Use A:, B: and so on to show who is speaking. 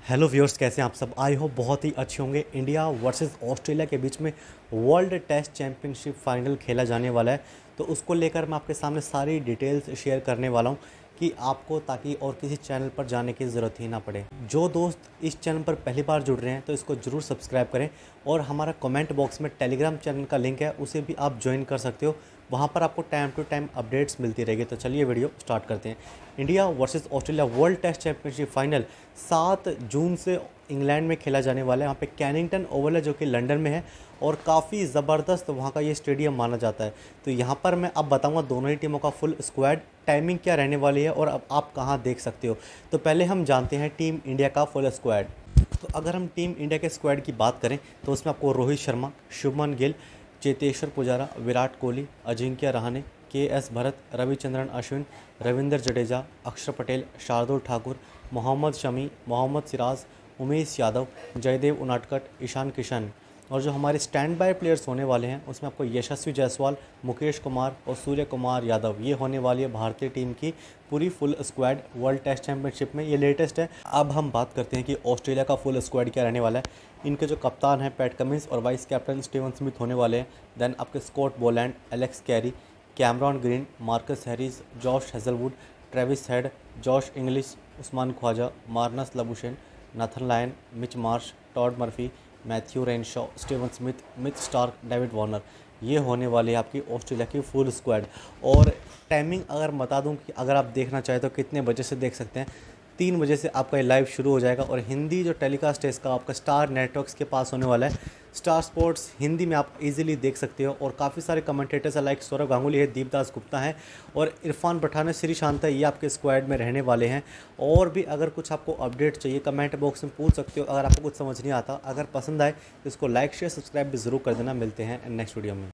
A: Hello viewers, कैसे हैं आप सब। आई होप बहुत ही अच्छे होंगे। इंडिया वर्सेस ऑस्ट्रेलिया के बीच में वर्ल्ड टेस्ट चैंपियनशिप फाइनल खेला जाने वाला है, तो उसको लेकर मैं आपके सामने सारी डिटेल्स शेयर करने वाला हूं कि आपको ताकि और किसी चैनल पर जाने की ज़रूरत ही ना पड़े। जो दोस्त इस चैनल पर पहली बार जुड़ रहे हैं तो इसको ज़रूर सब्सक्राइब करें, और हमारा कमेंट बॉक्स में टेलीग्राम चैनल का लिंक है, उसे भी आप ज्वाइन कर सकते हो। वहाँ पर आपको टाइम टू टाइम अपडेट्स मिलती रहेगी। तो चलिए वीडियो स्टार्ट करते हैं। India versus Australia world test championship final 7 जून से इंग्लैंड में खेला जाने वाला है। वहाँ पे कैनिंगटन ओवल है जो कि लंदन में है, और काफ़ी ज़बरदस्त वहाँ का ये स्टेडियम माना जाता है। तो यहाँ पर मैं अब बताऊँगा दोनों ही टीमों का फुल स्क्वाड, टाइमिंग क्या रहने वाली है और अब आप कहाँ देख सकते हो। तो पहले हम जानते हैं टीम इंडिया का फुल स्क्वाड। तो अगर हम टीम इंडिया के स्क्वाड की बात करें तो उसमें आपको रोहित शर्मा, शुभमन गिल, चेतेश्वर पुजारा, विराट कोहली, अजिंक्य रहाणे, के.एस. भरत, रविचंद्रन अश्विन, रविंद्र जडेजा, अक्षर पटेल, शार्दुल ठाकुर, मोहम्मद शमी, मोहम्मद सिराज, उमेश यादव, जयदेव उनाडकट, ईशान किशन। और जो हमारे स्टैंड बाय प्लेयर्स होने वाले हैं उसमें आपको यशस्वी जायसवाल, मुकेश कुमार और सूर्य कुमार यादव, ये होने वाली है भारतीय टीम की पूरी full squad world test championship में। ये लेटेस्ट है। अब हम बात करते हैं कि ऑस्ट्रेलिया का फुल स्क्वाड क्या रहने वाला है। इनके जो कप्तान हैं पैट कमिंस और वाइस कैप्टन स्टीवन स्मिथ होने वाले हैं। देन आपके Scott Boland, Alex Carey, Cameron Green, Marcus Harris, Josh Hazlewood, Travis Head, Josh Inglis, Usman Khawaja, Marnus Labuschagne, Nathan Lyon, Mitch Marsh, Todd Murphy, Matthew Renshaw, Steven Smith, Mitch Starc, David Warner, ये होने वाली है आपकी Australia की full squad. और timing अगर बता दूं कि अगर आप देखना चाहें तो कितने बजे से देख सकते हैं। 3 बजे से आपका ये लाइव शुरू हो जाएगा, और हिंदी जो टेलीकास्ट है इसका आपका स्टार नेटवर्क्स के पास होने वाला है। स्टार स्पोर्ट्स हिंदी में आप इजीली देख सकते हो, और काफ़ी सारे कमेंटेटर्स हैं, लाइक सौरभ गांगुली है, दीपदास गुप्ता है और इरफान पठान है, श्रीशांत है, ये आपके स्क्वाड में रहने वाले हैं। और भी अगर कुछ आपको अपडेट चाहिए कमेंट बॉक्स में पूछ सकते हो। अगर आपको कुछ समझ नहीं आता, अगर पसंद आए तो इसको लाइक शेयर सब्सक्राइब भी ज़रूर कर देना। मिलते हैं नेक्स्ट वीडियो में।